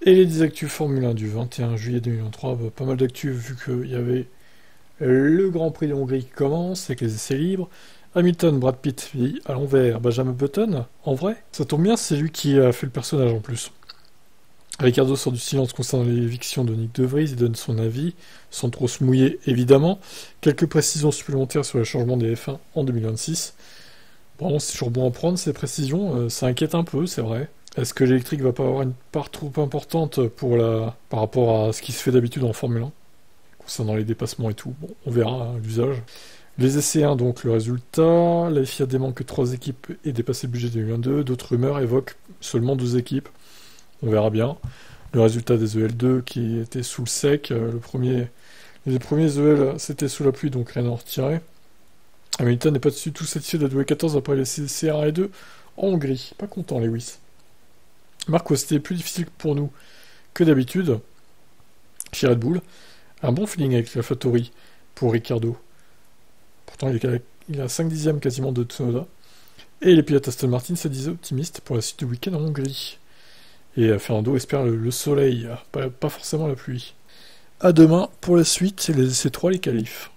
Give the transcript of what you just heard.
Et les 10 actus Formule 1 du 21 juillet 2023, pas mal d'actus vu qu'il y avait le Grand Prix de Hongrie qui commence avec les essais libres. Hamilton, Brad Pitt, à l'envers, Benjamin Button, en vrai, ça tombe bien, c'est lui qui a fait le personnage en plus. Ricardo sort du silence concernant l'éviction de Nick De Vries et donne son avis, sans trop se mouiller évidemment. Quelques précisions supplémentaires sur le changement des F1 en 2026. Bon, c'est toujours bon à prendre ces précisions, ça inquiète un peu, c'est vrai. Est-ce que l'électrique va pas avoir une part trop importante par rapport à ce qui se fait d'habitude en Formule 1, concernant les dépassements et tout? Bon, on verra hein, l'usage. Les essais 1, donc le résultat. La FIA dément que 3 équipes aient dépassé le budget 2022. D'autres rumeurs évoquent seulement 2 équipes. On verra bien. Le résultat des EL2 qui était sous le sec. Les premiers EL, c'était sous la pluie, donc rien à en retirer. Hamilton n'est pas du tout satisfait de W14 après les CR1 et 2 en Hongrie. Pas content, Lewis. Marco, c'était plus difficile pour nous que d'habitude. Chez Red Bull. Un bon feeling avec la Fattori pour Ricardo. Pourtant, il a 5 dixièmes quasiment de Tsunoda. Et les pilotes Aston Martin se disaient optimistes pour la suite du week-end en Hongrie. Et Fernando espère le soleil, pas forcément la pluie. À demain pour la suite, et les essais 3, les qualifs.